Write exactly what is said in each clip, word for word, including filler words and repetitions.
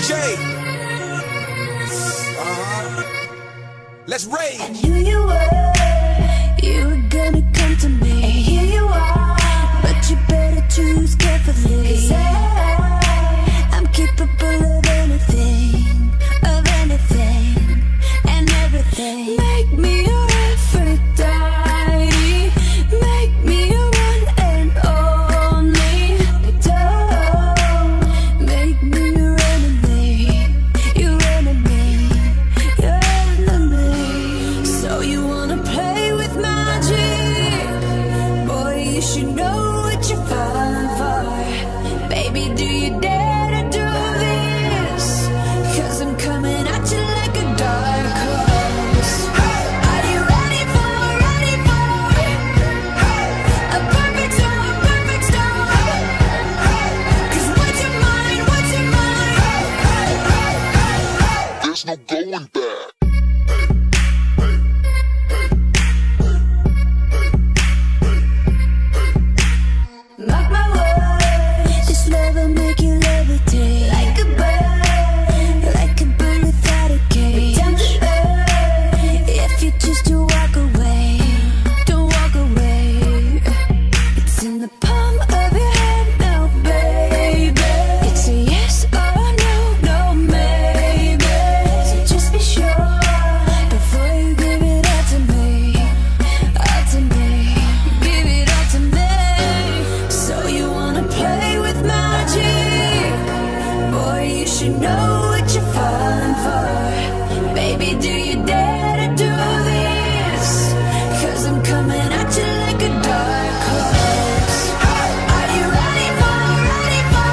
J. Uh-huh. Let's rage. I knew you were, you were gonna come to me. And here you are, but you better choose carefully. 'Cause I, I'm capable of anything, of anything, and everything. Make me your Aphrodite, make me your one and only. But don't make me your enemy, your enemy, your enemy. So you wanna play with magic? Boy, you should know what you're falling for. Baby, do you dare to do this? 'Cause I'm coming at you like a dark horse. Are you ready for, ready for a perfect storm, a perfect storm? 'Cause what's your mind, what's your mind? There's no going back. Mark my words, this love will make you levitate like a bird, like a bird without a cage. Down to earth, if you choose to walk away, don't walk away. It's in the palm of your hand now, baby. It's a yes or a no, no maybe. So just be sure before you give it all to me, all to me, give it all to me. So you wanna play with magic? Boy, you should know what you're falling for. Baby, do you dare to do this? 'Cause I'm coming at you like a dark horse. Are you ready for, ready for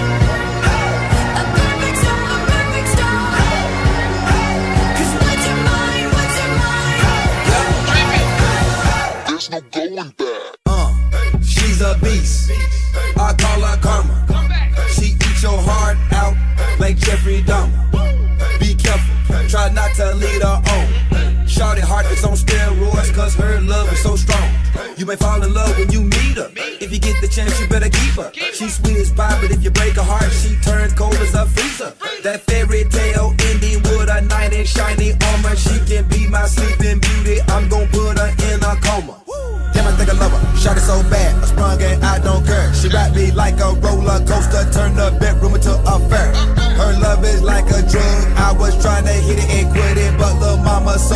a perfect storm, a perfect storm? 'Cause what's your mind, what's your mind? There's no going back. Uh, she's a beast. I call her karma. She eats your heart out like Jeffrey Dahmer. Be careful, try not to lead her on. Shawty heart is on steroids, 'cause her love is so strong. You may fall in love when you meet her. If you get the chance, you better keep her. She's sweet as pie, but if you break her heart, she turns cold as a freezer. That fairy tale ending with a knight in shiny armor. She can be my sleeping beauty. I'm gon' put her in a coma. Damn, I think I love her. Shot it so bad, I sprung and I don't care. She ride me like a roller coaster, turn the bedroom into a fair. Her love is like a drug. I was trying to hit it and quit it, but lil' mama